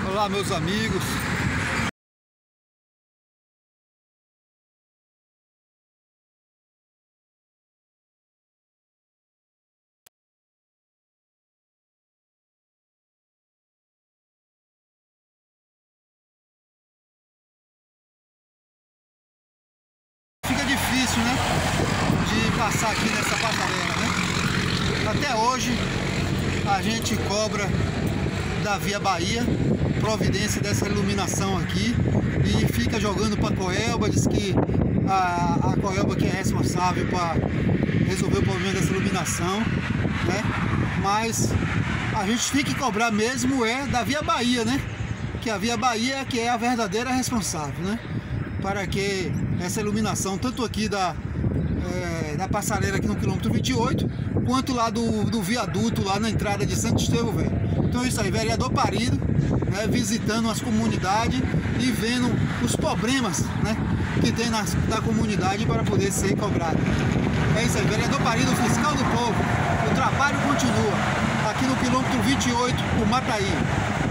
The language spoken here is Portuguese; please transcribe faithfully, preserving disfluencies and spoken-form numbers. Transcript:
Olá, meus amigos. Fica difícil, né, de passar aqui nessa passarela, né? Até hoje a gente cobra da Via Bahia providência dessa iluminação aqui e fica jogando para a Coelba. Diz que a, a Coelba que é responsável para resolver o problema dessa iluminação, né? Mas a gente tem que cobrar mesmo é da Via Bahia, né? Que a Via Bahia é que é a verdadeira responsável, né? Para que essa iluminação, tanto aqui da, é, da passarela aqui no quilômetro vinte e oito, quanto lá do, do viaduto, lá na entrada de Santo Estevão Velho. Então é isso aí, vereador Parido, né, visitando as comunidades e vendo os problemas, né, que tem na, na comunidade para poder ser cobrado. É isso aí, vereador Parido, fiscal do povo, o trabalho continua aqui no quilômetro vinte e oito, o Mataí.